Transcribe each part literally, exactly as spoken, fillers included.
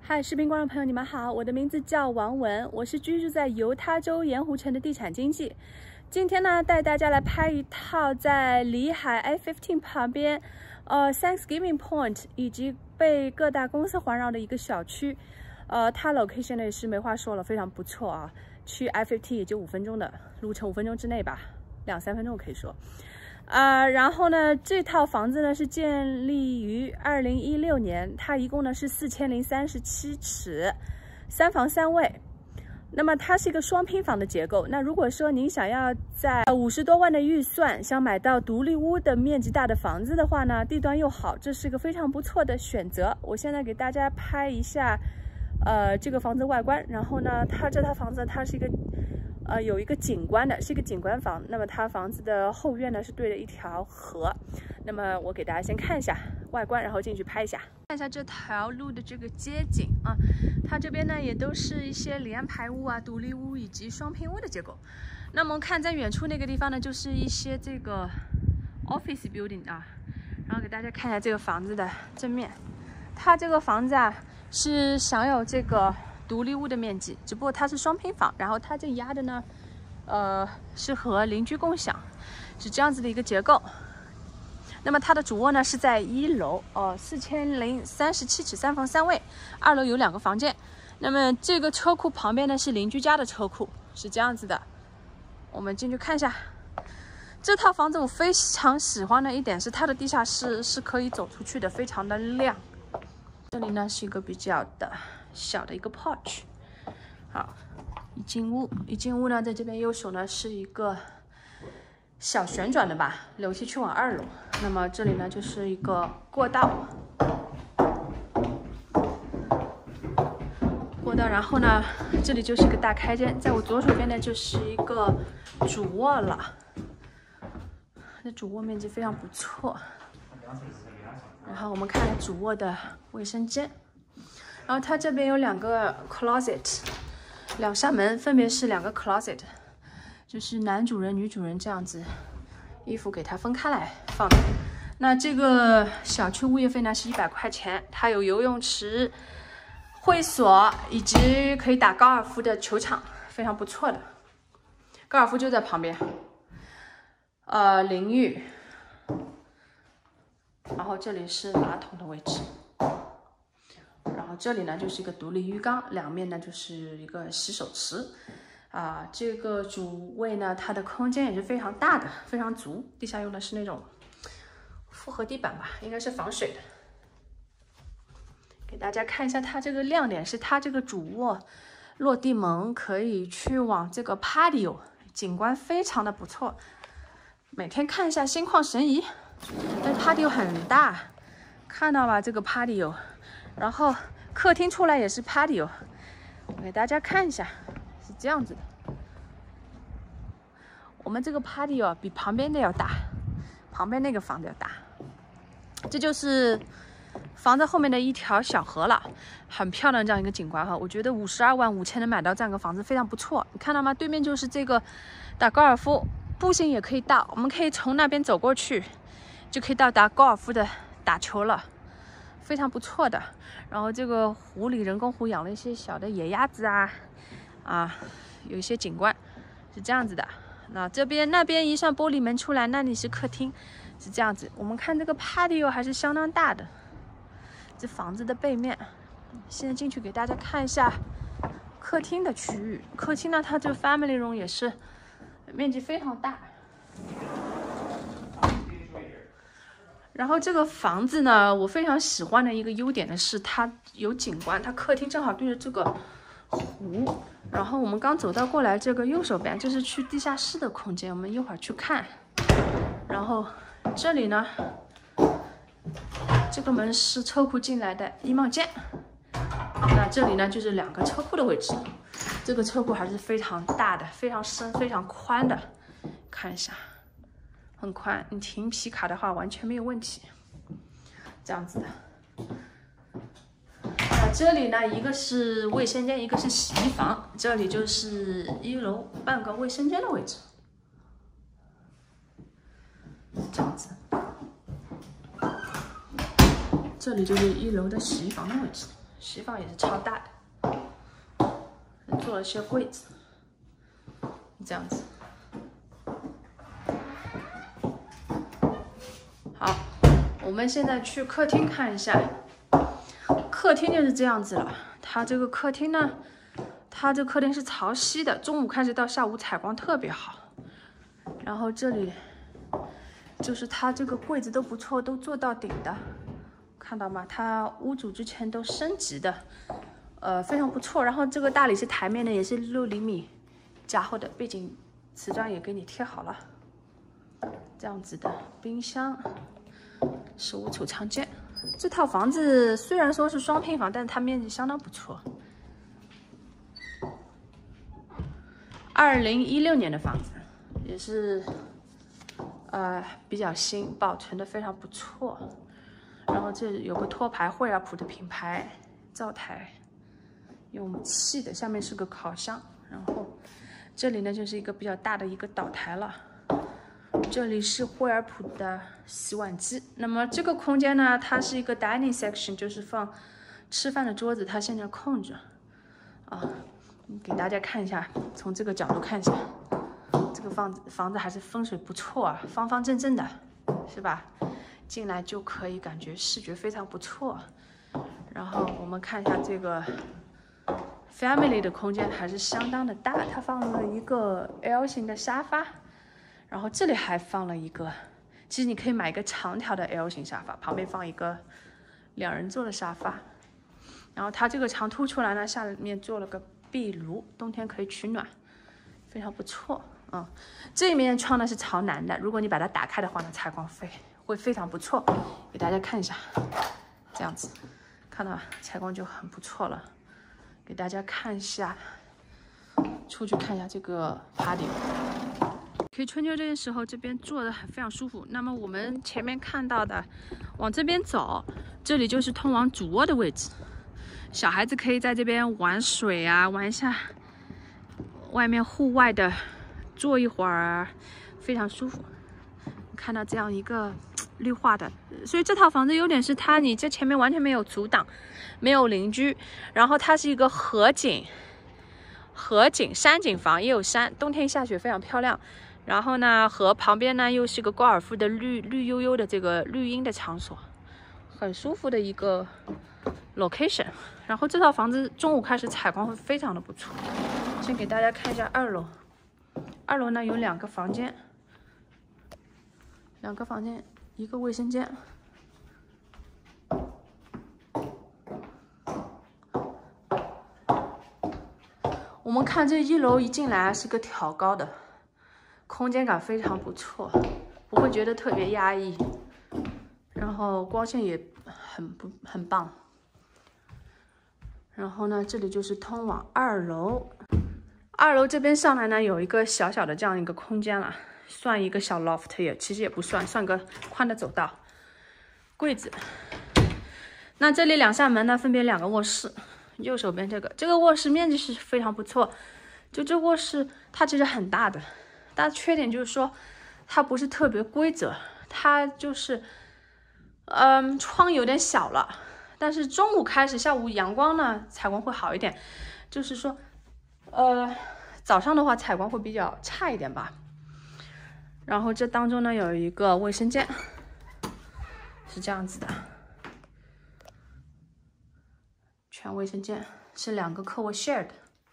嗨，视频观众朋友，你们好，我的名字叫王文，我是居住在犹他州盐湖城的地产经纪。今天呢，带大家来拍一套在里海 I 十五 旁边，呃 Thanksgiving Point 以及被各大公司环绕的一个小区。呃，它 location 呢也是没话说了，非常不错啊。去 I 十五 也就五分钟的路程，五分钟之内吧，两三分钟可以说。 啊、呃，然后呢，这套房子呢是建立于二零一六年，它一共呢是四千零三十七尺，三房三卫。那么它是一个双拼房的结构。那如果说您想要在五十多万的预算想买到独立屋的面积大的房子的话呢，地段又好，这是一个非常不错的选择。我现在给大家拍一下，呃，这个房子外观。然后呢，它这套房子它是一个。 呃，有一个景观的，是一个景观房。那么它房子的后院呢是对着一条河。那么我给大家先看一下外观，然后进去拍一下，看一下这条路的这个街景啊。它这边呢也都是一些联排屋啊、独立屋以及双拼屋的结构。那么我们看在远处那个地方呢，就是一些这个 office building 啊。然后给大家看一下这个房子的正面，它这个房子啊是享有这个 独立屋的面积，只不过它是双拼房，然后它这压的呢，呃，是和邻居共享，是这样子的一个结构。那么它的主卧呢是在一楼，哦，四千零三十七尺，三房三卫，二楼有两个房间。那么这个车库旁边呢是邻居家的车库，是这样子的。我们进去看一下。这套房子我非常喜欢的一点是它的地下室是可以走出去的，非常的亮。这里呢是一个比较的 小的一个 porch， 好，一进屋，一进屋呢，在这边右手呢是一个小旋转的吧，楼梯去往二楼。那么这里呢就是一个过道，过道，然后呢这里就是一个大开间，在我左手边呢就是一个主卧了，这主卧面积非常不错。然后我们看主卧的卫生间。 然后它这边有两个 closet， 两扇门，分别是两个 closet， 就是男主人、女主人这样子，衣服给它分开来放的。那这个小区物业费呢是一百块钱，它有游泳池、会所以及可以打高尔夫的球场，非常不错的。高尔夫就在旁边，呃，淋浴，然后这里是马桶的位置。 然后这里呢就是一个独立浴缸，两面呢就是一个洗手池，啊，这个主卫呢它的空间也是非常大的，非常足。地下用的是那种复合地板吧，应该是防水的。给大家看一下它这个亮点是它这个主卧落地门可以去往这个 patio， 景观非常的不错。每天看一下心旷神怡。但 patio 很大，看到吧这个 patio。 然后客厅出来也是 patio， 我给大家看一下，是这样子的。我们这个 patio 比旁边的要大，旁边那个房子要大。这就是房子后面的一条小河了，很漂亮这样一个景观哈。我觉得五十二万五千能买到这样一个房子非常不错。你看到吗？对面就是这个打高尔夫，步行也可以到，我们可以从那边走过去，就可以到达高尔夫的打球了。 非常不错的，然后这个湖里人工湖养了一些小的野鸭子啊，啊，有一些景观是这样子的。那这边那边一扇玻璃门出来，那里是客厅，是这样子。我们看这个 patio 还是相当大的，这房子的背面。现在进去给大家看一下客厅的区域。客厅呢，它这个 family room 也是面积非常大。 然后这个房子呢，我非常喜欢的一个优点呢是它有景观，它客厅正好对着这个湖。然后我们刚走到过来这个右手边，这是去地下室的空间，我们一会儿去看。然后这里呢，这个门是车库进来的衣帽间。那这里呢就是两个车库的位置，这个车库还是非常大的，非常深、非常宽的，看一下。 很宽，你停皮卡的话完全没有问题。这样子的。那这里呢，一个是卫生间，一个是洗衣房。这里就是一楼半个卫生间的位置。这样子。这里就是一楼的洗衣房的位置， 西房也是超大的，做了些柜子，这样子。好，我们现在去客厅看一下。客厅就是这样子了。它这个客厅呢，它这客厅是朝西的，中午开始到下午采光特别好。然后这里就是它这个柜子都不错，都做到顶的。 看到吗？它屋主之前都升级的，呃，非常不错。然后这个大理石台面呢，也是六厘米加厚的，背景瓷砖也给你贴好了，这样子的。冰箱，食物储藏间。这套房子虽然说是双拼房，但是它面积相当不错。二零一六年的房子，也是呃比较新，保存的非常不错。 然后这有个托盘，惠而浦的品牌灶台，用气的，下面是个烤箱。然后这里呢就是一个比较大的一个岛台了。这里是惠而浦的洗碗机。那么这个空间呢，它是一个 dining section， 就是放吃饭的桌子，它现在空着。啊，给大家看一下，从这个角度看一下，这个房子房子还是风水不错啊，方方正正的，是吧？ 进来就可以感觉视觉非常不错，然后我们看一下这个 family 的空间还是相当的大，它放了一个 L 型的沙发，然后这里还放了一个，其实你可以买一个长条的 L 型沙发，旁边放一个两人座的沙发，然后它这个墙凸出来呢，下面做了个壁炉，冬天可以取暖，非常不错。嗯，这一面窗呢是朝南的，如果你把它打开的话呢，采光非。 会非常不错，给大家看一下，这样子，看到吧？采光就很不错了。给大家看一下，出去看一下这个爬顶。可以春秋这个时候，这边坐的很非常舒服。那么我们前面看到的，往这边走，这里就是通往主卧的位置。小孩子可以在这边玩水啊，玩一下外面户外的，坐一会儿，非常舒服。看到这样一个。 绿化的，所以这套房子优点是它，你这前面完全没有阻挡，没有邻居，然后它是一个河景，河景山景房，也有山，冬天下雪非常漂亮。然后呢，河旁边呢又是个高尔夫的绿绿油油的这个绿荫的场所，很舒服的一个 location。然后这套房子中午开始采光会非常的不错。先给大家看一下二楼，二楼呢有两个房间，两个房间。 一个卫生间，我们看这一楼一进来是个挑高的，空间感非常不错，不会觉得特别压抑，然后光线也很不很棒。然后呢，这里就是通往二楼，二楼这边上来呢有一个小小的这样一个空间了。 算一个小 loft 也其实也不算，算个宽的走道，柜子。那这里两扇门呢，分别两个卧室。右手边这个，这个卧室面积是非常不错。就这卧室它其实很大的，但缺点就是说它不是特别规则，它就是嗯窗有点小了。但是中午开始，下午阳光呢采光会好一点，就是说呃早上的话采光会比较差一点吧。 然后这当中呢有一个卫生间，是这样子的，全卫生间是两个客卧 share 的，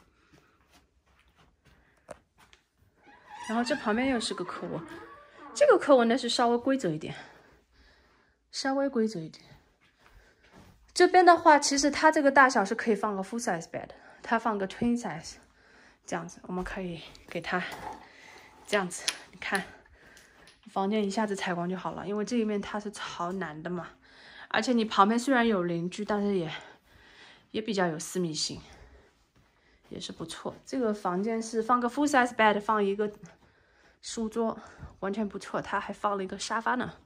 然后这旁边又是个客卧，这个客卧呢是稍微规则一点，稍微规则一点。这边的话，其实它这个大小是可以放个 full size bed， 它放个 twin size， 这样子我们可以给它这样子，你看。 房间一下子采光就好了，因为这一面它是朝南的嘛，而且你旁边虽然有邻居，但是也也比较有私密性，也是不错。这个房间是放个 full size bed， 放一个书桌，完全不错。它还放了一个沙发呢。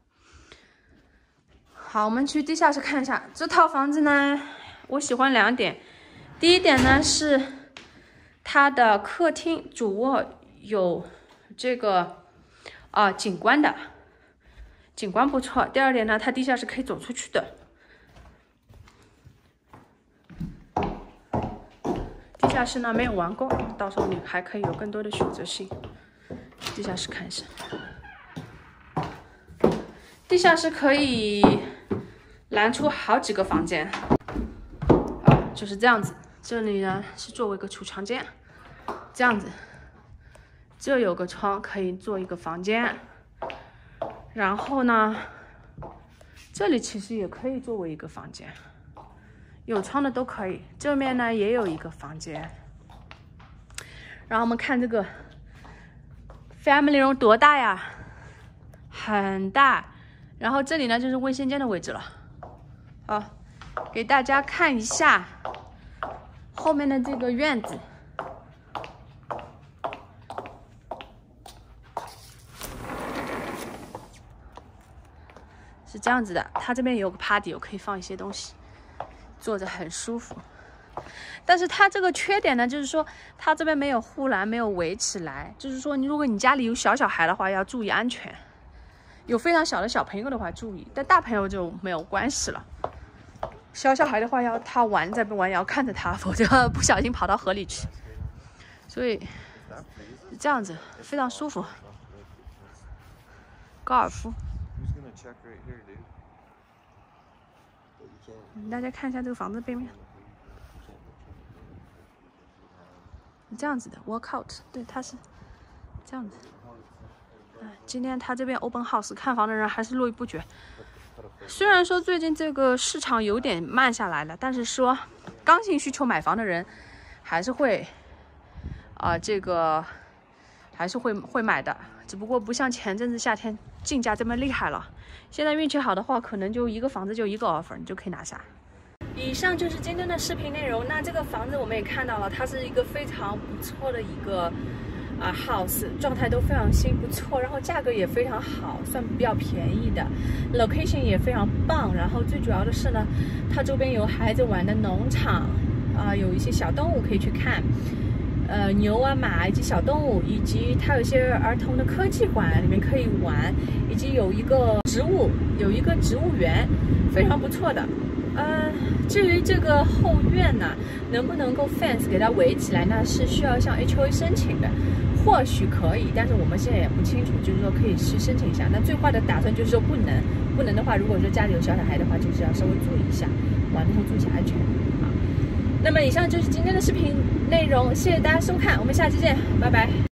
好，我们去地下室看一下这套房子呢，我喜欢两点。第一点呢是它的客厅主卧有这个。 啊，景观的，景观不错。第二点呢，它地下室可以走出去的。 下室呢没有完工，到时候你还可以有更多的选择性。地下室看一下，地下室可以拦出好几个房间，啊，就是这样子。这里呢是作为一个储藏间，这样子。这有个窗可以做一个房间，然后呢，这里其实也可以作为一个房间。 有窗的都可以，这面呢也有一个房间。然后我们看这个 family room 多大呀？很大。然后这里呢就是卫生间的位置了。好，给大家看一下后面的这个院子。是这样子的，它这边有个 patio， 可以放一些东西。 坐着很舒服，但是它这个缺点呢，就是说它这边没有护栏，没有围起来。就是说，你如果你家里有小小孩的话，要注意安全；有非常小的小朋友的话，注意；但大朋友就没有关系了。小小孩的话，要他玩在边玩，要看着他，否则不小心跑到河里去。所以这样子非常舒服。高尔夫。 大家看一下这个房子背面，这样子的 walkout， 对，它是这样子。哎，今天他这边 open house 看房的人还是络绎不绝。虽然说最近这个市场有点慢下来了，但是说刚性需求买房的人还是会啊、呃，这个还是会会买的，只不过不像前阵子夏天竞价这么厉害了。 现在运气好的话，可能就一个房子就一个 offer， 你就可以拿下。以上就是今天的视频内容。那这个房子我们也看到了，它是一个非常不错的一个啊、呃、house， 状态都非常新，不错，然后价格也非常好，算比较便宜的 ，location 也非常棒。然后最主要的是呢，它周边有孩子玩的农场，啊、呃，有一些小动物可以去看。 呃，牛啊、马以及小动物，以及它有一些儿童的科技馆，里面可以玩，以及有一个植物，有一个植物园，非常不错的。呃，至于这个后院呢，能不能够 fence 给它围起来，那是需要向 H O A 申请的，或许可以，但是我们现在也不清楚，就是说可以去申请一下。那最坏的打算就是说不能，不能的话，如果说家里有小小孩的话，就是要稍微注意一下，玩的时候注意一下安全啊。 那么以上就是今天的视频内容，谢谢大家收看，我们下期见，拜拜。